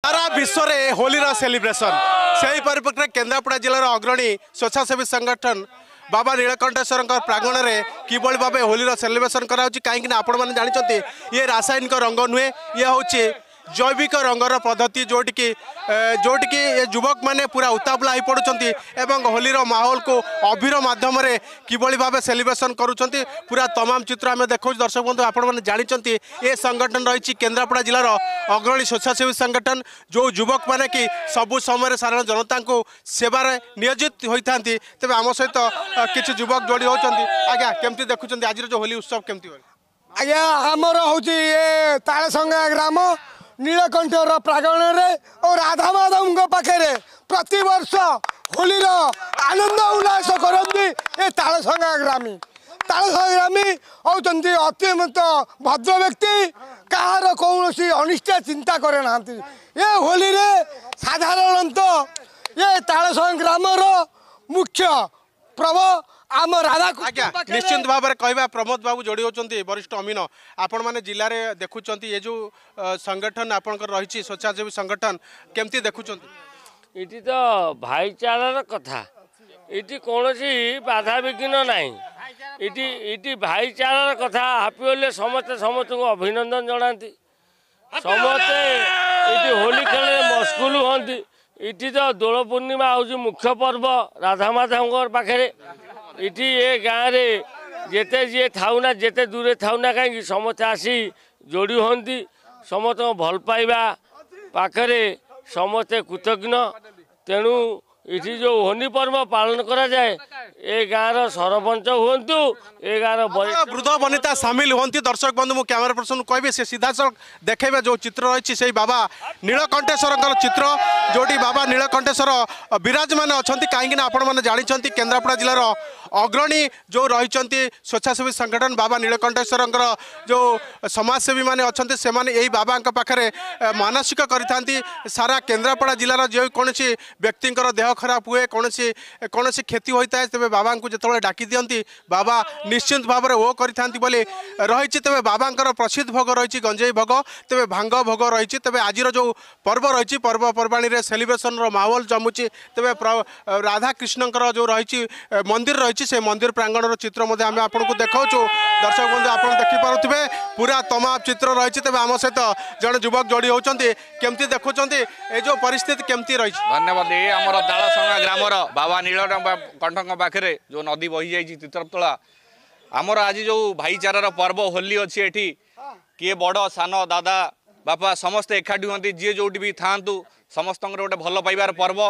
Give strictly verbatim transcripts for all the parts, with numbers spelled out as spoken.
सारा विश्व में होली सेलिब्रेशन से परिप्रेक्षी में केन्द्रापड़ा जिलार अग्रणी स्वेच्छासेवी संगठन बाबा नीलकंठेश्वर प्रांगण में किभली भाव होली सेलिब्रेशन कराऊँ कहीं आपण जानते ये रासायनिक रंग नुहे ये हूँ जैविक रंगर पद्धति जोटिकी जोटिकी ये युवक मैंने पूरा उतावला हो पड़ुंट एवं होलीर माहौल को अभिर मध्यम किभली भाव सेलिब्रेशन करुँच पूरा तमाम चित्र आम देखा दर्शक बंधु आपण जानते ये संगठन रही केन्द्रापड़ा जिलार अग्रणी स्वेच्छासेवी संगठन जो युवक मैंने कि सबु समय साधारण जनता को सेवार नियोजित होता तेज आम सहित किसी युवक जोड़ी होती आज्ञा केमती देखुं आज जो होली उत्सव केमती आज्ञा आमर हूँ ये तालसंगा ग्राम नीलकंठर प्रांगण में और राधा माधव पाखे प्रति वर्ष होलीर आनंद उल्लास करती ये तालसंगा ग्रामी तालसंगा ग्रामी होती अत्यंत भद्र व्यक्ति कहार कौन अनिष्ट चिंता करे ना ये होली साधारणतः ये तालसंगा ग्रामर मुख्य प्रभु आम राधा आज्ञा निश्चिंत भाव में कहवा प्रमोद बाबू जोड़ी होती वरिष्ठ अमीन आपण मैंने जिले में देखुं ये जो संगठन आपंकर रही स्वेच्छासेवी संगठन केमती देखुं इटी तो भाईचारार कथा इटी कौन बाधा विघ्न ना इटी इटी भाईचारार कथा हापी होले समस्ते समस्त को अभिनंदन जनाती समस्ते इटी होली खेल मस्कुल हमें इटी तो दोल पूर्णिमा हूँ मुख्य पर्व राधा माधव पाखे इटी ये गाँव में जेते जी थाउना जेते दूरे थाउना कहीं समस्ते आसी जोड़ी हमें समस्त भल पाइबा पाखरे समस्ते कृतज्ञ तेणु इटी जो होली पर्व पालन करा जाए ए गाँव सरपंच हूँ ए गाँव वृद्ध वनिता सामिल होती दर्शक बंधु मु कैमेरा पर्सन कहि से सीधा सड़क देखेबे जो चित्र रही से बाबा नीलकंठेश्वर चित्र जोटी बाबा नीलकंठेश्वर विराजमान अच्छा कहीं आपण मैंने जानते केन्द्रापड़ा जिलार अग्रणी जो रही स्वेच्छासेवी संगठन बाबा नीलकंठेश्वर जो समाजसेवी मैंने अच्छा से यही बाबा पाखे मानसिक करी सारा केन्द्रापड़ा जिलार जो कौन व्यक्ति देह खराब हुए कौन कौन क्षति होता है तेरे बाबा को जो डाकी दिखती बाबा निश्चिंत भाव में वो करी रही तेरे बाबा प्रसिद्ध भोग रही गंजेई भोग तेरे भांग भोग रही तेरे आज जो पर्व रही पर्वपर्वाणी में सेलिब्रेशन माहौल जमुची तेरे राधा कृष्ण जो रही मंदिर रही से मंदिर प्रांगण चित्र आम आपको देखा दर्शक बंधु आप देखिपे पूरा तमाम चित्र रही तेज आम सहित जड़े युवक जोड़ी होती केमती देखुं ये जो परिस्थिति केमती रही धन्यवाद ये आमर तालसंगा ग्रामर बाबा नीलकंठ पाखे जो नदी बही जाइए तीर्थतला आमर आज जो भाईचारार पर्व होली अच्छी एठी किए बड़ सान दादा बापा समस्ते एकाठी हमें जी जो भी था समस्त गोटे भल पाइबार पर्व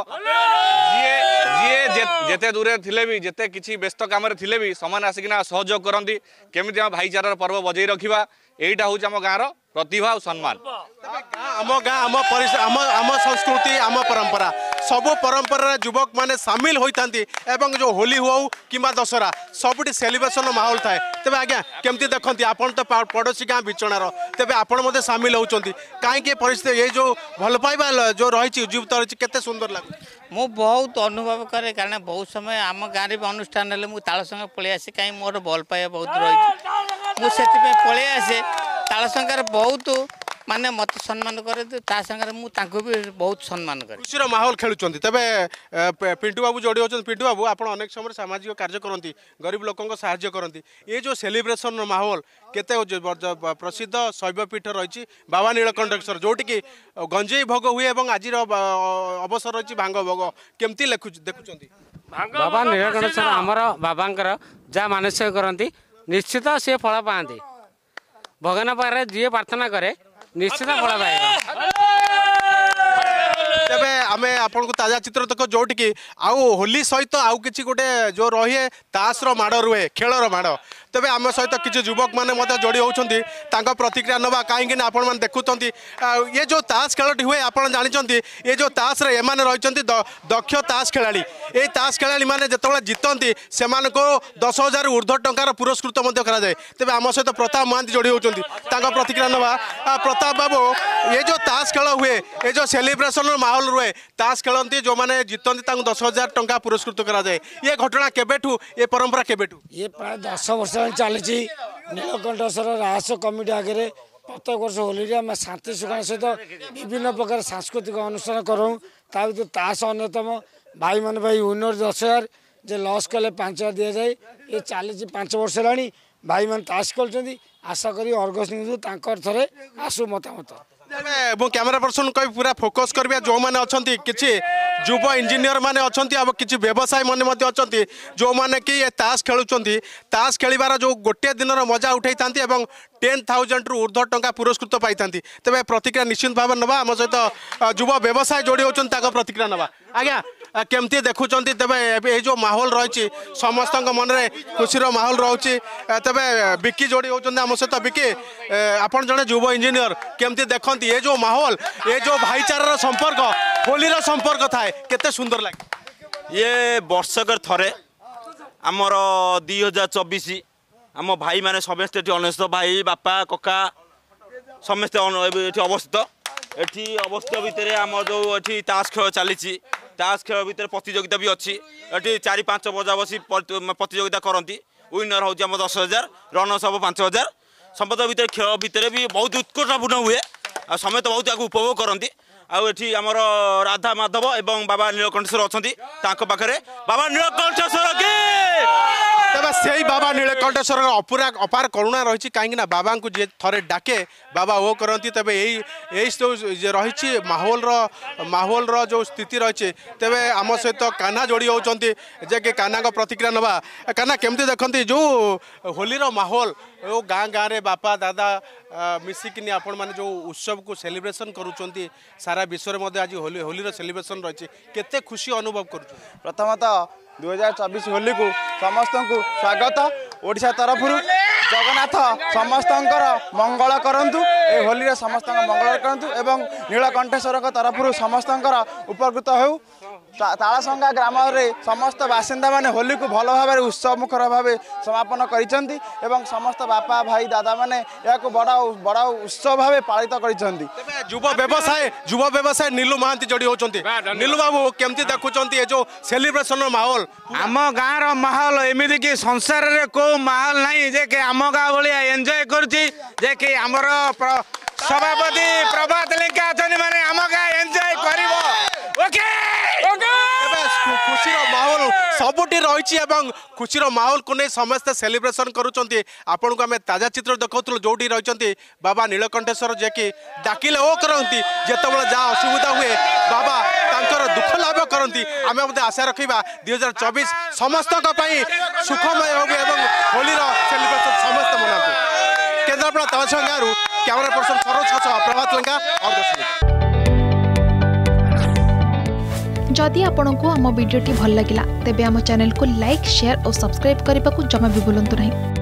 जी जेते दूरे थिले भी जेते किसी व्यस्त काम थिले भी समान आसिकिना सहयोग करती केमिति हम भाईचारार पर्व बजै रखिबा एटा हूँ आम गाँव प्रतिभा और सम्मान आम गाँ आम आम आम संस्कृति आम परंपरा सबु परंपरा युवक माने सामिल होती एवं जो होली हो कि दशहरा सबुठी सेलिब्रेशन माहौल थाए तेज आज्ञा केमती देखती आपन तो पड़ोसी गाँ बिचणार तेज आपण मध्य सामिल होती कहीं परिस्थिति ये जो भल पाइबा जो रही उज्जीवित रही केते सुंदर लगे मु बहुत अनुभव करे कारण बहुत समय आम गाँव में अनुष्ठान मुझे तालसंगा पलि आसे कहीं मोर भल पाइबा बहुत रही मुझे पलि आसे तालसंगार बहुत माने मत सम्मान करे संगे मुझे भी बहुत सम्मान करे खुशी माहौल खेलुं तेबे पिंटू बाबू जोड़ी होती पिंटू बाबू आप अनेक समय सामाजिक कार्य करती गरीब लोकों साहाय्य करती ये जो सेलिब्रेशन माहौल केते प्रसिद्ध शैवपीठ रही बाबा नीलकंठेश्वर जोटिकी गंजेई भोग हुए और आज अवसर रही भांग भोग केमती देखुं बाबा नीलकंठेश्वर आमर बाबांकर जहाँ मानसिक करती निश्चित सी फल पाती भगवान पाखे जी प्रार्थना करे निश्चित फल पाएगा तेबे आमे आपन को ताजा चित्र तक जोटिकी आउ होली सहित आउ किछि गोटे जो रही तासर माड़ रुहे खेलर माड़ तेबे आम सहित किसी युवक मैंने जोड़ी होती प्रतिक्रिया नवा कहीं आपण मैंने देखुं ये जो ताश खेलटी हुए आप जानते ये जो ताश रे एमाने रही दक्ष ताश खेलाड़ी ये ताश खेलाड़ी मैंने जो जीतती से दस हजार ऊर्ध्व टंकार पुरस्कृत कराए तेज आम सहित प्रताप महांती जोड़ी होती प्रतिक्रिया नवा प्रताप बाबू ये जो ताश खेल हुए ये जो सेलिब्रेशन माहौल रुहे ताश खेलती जो मैंने जीतती दस हजार टंका पुरस्कृत कराए ये घटना केबेठू ये परंपरा केबेठू ये प्राय दस वर्ष चली नीलकंठेश्वर राहस कमिटी आगे प्रत्येक वर्ष होली आम शांति सुखान सहित विभिन्न प्रकार सांस्कृतिक अनुष्ठान करूँ ता भर ताश अन्यतम भाई मान भाई विनर दस हजार जे लस कले पांच हजार दि जाए ये चली पांच वर्ष है भाई मान ताश कर आशा करी अर्गस न्यूज थे आसु मतामत मु कैमेरा पर्सन कह पूरा फोकस करिया जो माने अछंती किछि युव इंजीनियर माने अछंती अब किछि व्यवसाय माने मध्ये अछंती जो माने कि ये ताश खेलुचंती ताश खेलिबार जो गोटे दिनर मजा उठाई थांती एवं टेन थाउजेंड रु ऊर्ध्व टंका पुरस्कृत पाई थांती तेबे प्रतिक्रिया निश्चित भाव नबा आम सहित युव व्यवसाय जोड़ी होचन ताको प्रतिक्रिया नबा आज्ञा केमती देखुचंती तेबे ए जो माहौल रही समस्त मन में खुशी माहौल रोचे तेबे बिकी जोड़ी होचन आम सहित बिकी आपण जने युव इंजीनियर केमती देखती ये जो माहौल ये जो भाईचारार संपर्क होलीर संपर्क थाए केते सुंदर लगे ये वर्षकर थरे आमर दुई हजार चौबीस आम भाई मैंने समस्ते अनेश भाई बापा कका समस्ते अवस्थित एठी अवस्थित भितर आम जो एठी ताश खेल चली ताश खेल भितर प्रतियोगिता भी अच्छी एठी चारि पांच बजा बसी प्रतियोगिता करती विनर हूँ आम दस हजार रनर्स हम पांच हजार संपद भितर खेल भितर भी बहुत उत्कृष्टपूर्ण हुए आ समेत बहुत आगे उपभोग करती आठी आमर राधा माधव एवं बाबा नीलकंठेश्वर अच्छा पाखे बाबा नीलकंठेश्वर के तेज से बाबा नीलकंठेश्वर अपूरा अपार करुणा रही कहीं बाबा को जी थे डाके बाबा ओ करती तेज यही रही माहौल माहौल जो स्थिति रही तेज आम सहित कान्हा जोड़ी होती जे कि कान्हा को प्रतिक्रिया नवा कान्हा केमती देखती जो होलीर माहौल वो गाँ गाँव में बापा दादा मिसिकिनी आपण मैंने जो उत्सव को सेलिब्रेशन करुँच सारा विश्व में आज होली होलीर सेलिब्रेशन रही केते खुशी अनुभव कर प्रथमतः दुई हजार चौबीस होली को समस्त को स्वागत ओडिशा तरफ जगन्नाथ समस्त मंगल करंतु ए होली समस्त मंगल करंतु एवं नीलकंठेश्वर तरफ समस्त उपकृत हो तालसंगा ग्राम रे समस्त बासिंदा माने होली को भल भाव उत्सव मुखर भाव समापन करिसेंती एवं समस्त बापा भाई दादा माने या को बड़ा बड़ा उत्सव भाव पालित करिसेंती युव व्यवसाय युव व्यवसाय नीलू महांती जोड़ी होचंती नीलू बाबू केमती देखुचंती ए जो सेलिब्रेशन माहौल आम गाँव रो माहौल एमिति कि संसार रे को माहौल नहीं जे के आम गाँव भलिया एंजॉय करूची जे कि हमर सभापति प्रभात लेखा अछनी माने आम गाँव एंजॉय करिवो ओके खुशी माहौल सबुटी रही खुशी माहौल को नहीं समस्ते सेलिब्रेशन करुँच आपण को आम ताजा चित्र देखा जो रही बाबा नीलकंठेश्वर जे कि डाकिले ओ करती जिते जहाँ असुविधा हुए बाबा तांकर दुख लाभ करती आम आशा रखा दुई हजार चौबीस समस्त सुखमय हो होलीर सेलिब्रेशन समस्त मना केन्द्रापड़ा तालसंगा गाँव कैमरा पर्सन सरोज प्रभात लेंगा और जदि आपंक आम भिडी भल लगा तेब आम चैनल को लाइक शेयर और सब्सक्राइब करने को जमा भी भूलु नहीं।